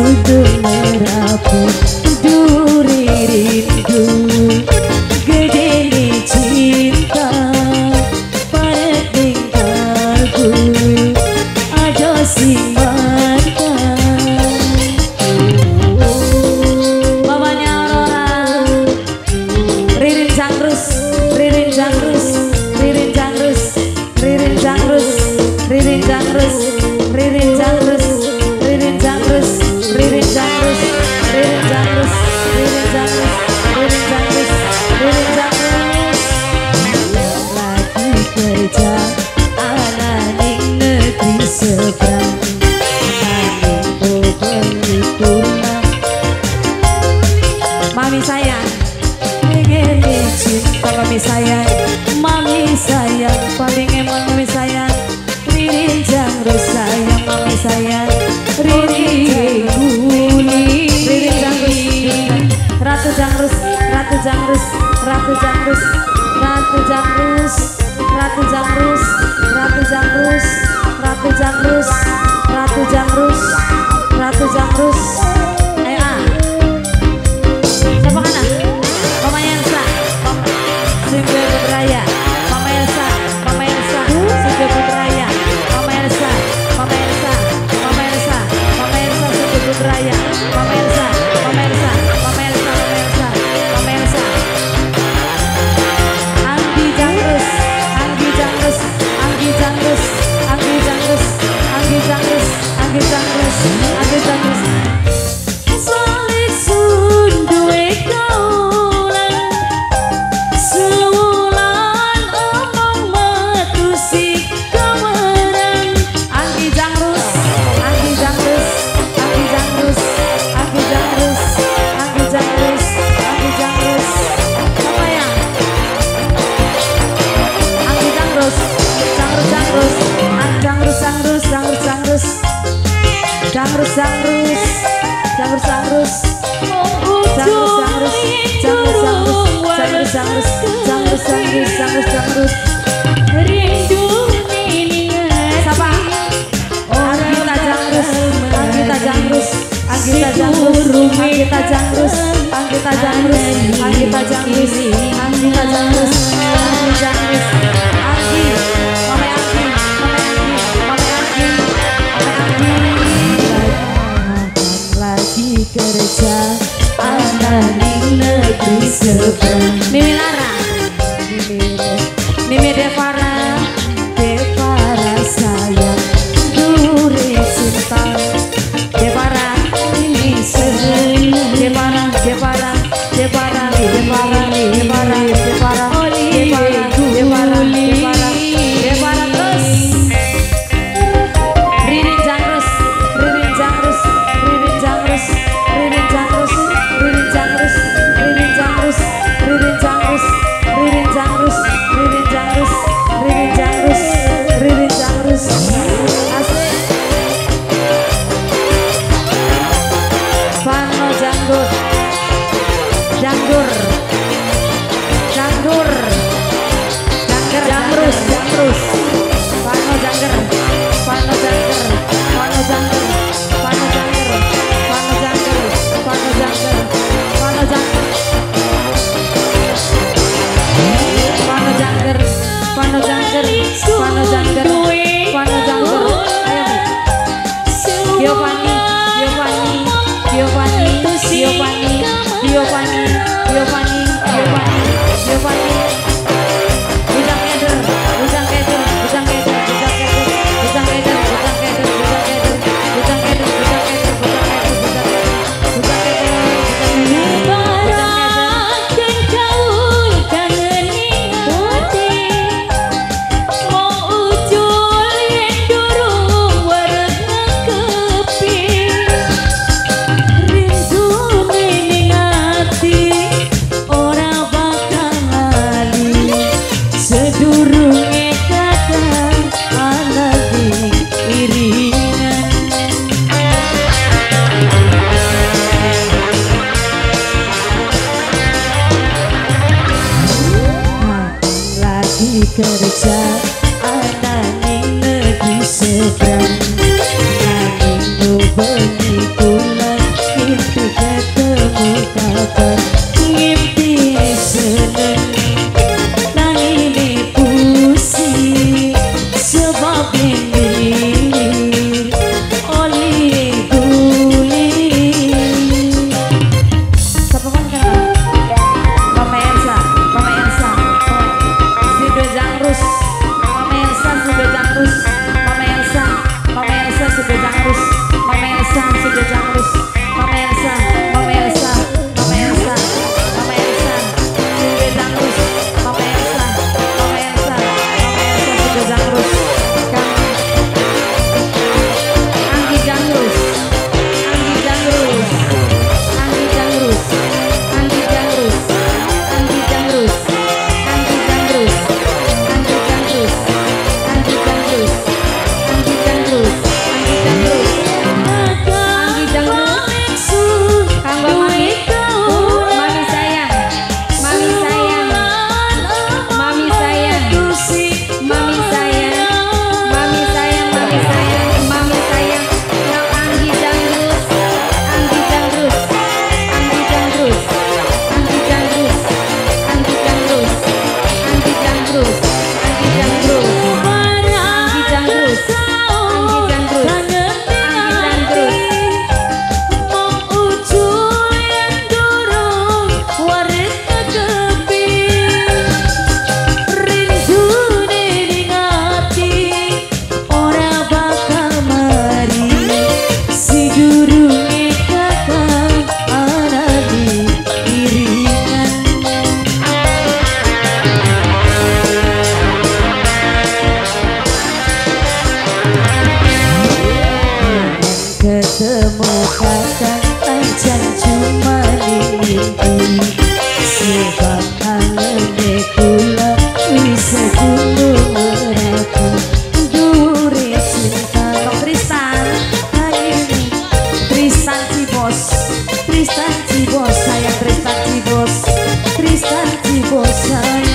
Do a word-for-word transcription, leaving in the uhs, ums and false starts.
kudu merapu duri rindu gede ni cinta pada tinggalku aja sing mamanya Aurora Ririn Jangrus Ririn Jangrus Ririn Jangrus Ririn Jangrus Ririn Jangrus Ririn Jangrus Ririn Jangrus Ririn Jangrus Ririn Jangrus Ririn Jangrus Ririn Jangrus Ririn Jangrus lagi kerja anak ning negeri seberang mami sayang pengen cinta mami sayang mami sayang paling emang mami sayang Ririn Jangrus sayang mami sayang Ririn Guli Ririn Jangrus Ratu Jangrus Ratu Jangrus Ratu Jangrus Ratu Jangrus Ratu Jangrus Ratu Jangrus Ratu Jangrus Ratu Jangrus Ratu Jangrus ayo ah siapa kana Mama Elsa Simbe Putraya Mama Elsa Mama Elsa Simbe Putraya Mama Elsa Mama Elsa Mama Elsa Mama Elsa Simbe Putraya Mama Elsa Mama Elsa Mama Elsa Mama Elsa Mama Elsa Anggi Jangrus Anggi Jangrus Anggi Jangrus Anggi Jangrus Anggi Jangrus Anggi Jangrus Anggi Jangrus Salik sunduwe kaulan sewulan omong metu si kaweran Anggi Jangrus Anggi Jangrus Anggi Jangrus Anggi Jangrus Anggi Jangrus Anggi Jangrus apa ya Anggi Jangrus Jangrus Jangrus Jangrus Jangrus Jangrus Jangrus Jangrus Jangrus Jangrus Jangrus Jangrus Jangrus Jangrus Jangrus Jangrus Jangrus Jangrus rindu siapa Anggita Jangrus Anggita Jangrus Anggita Jangrus Anggita Jangrus Anggita Jangrus Anggita Jangrus Anggita Jangrus Anggi Jangrus Anggi Mama Anggi Mama Anggi Mama Anggi Mama Anggi lagi kerja anak di negeri seberang Mimi Lara Mimi Devara Devara sayang duri cinta Devara ini sering Devara Devara Devara Devara Devara Devara Devara Devara Devara Devara terus Ririn Jangrus Ririn Jangrus Ririn Jangrus Ririn Jangrus Ririn Jangrus Ririn Jangrus Ririn Jangrus Ririn Jangrus Ririn Jangrus Ririn Jangrus Ririn Jangrus asik Vano Janggur Janggur Janggur Jangger Jangrus Jangrus Vano Jangger Vano Jangger Vano Jangger Vano Jangger Vano Jangger Vano Jangger Vano Jangger Vano Jangger Vano Jangger Vano Jangger Vano Jangger ayo Giovanni Giovanni Giovanni Giovanni Giovanni Giovanni Giovanni Giovanni Ujang Keder Ujang Keder Ujang Keder Ujang Keder Ujang Keder Ujang Keder Ujang Keder Ujang Keder Ujang Keder Ujang Keder Ujang kerja anak ning negeri seberang nanging bengi kula Tristan Cibos sayang Tristan Cibos Tristan Cibos sayang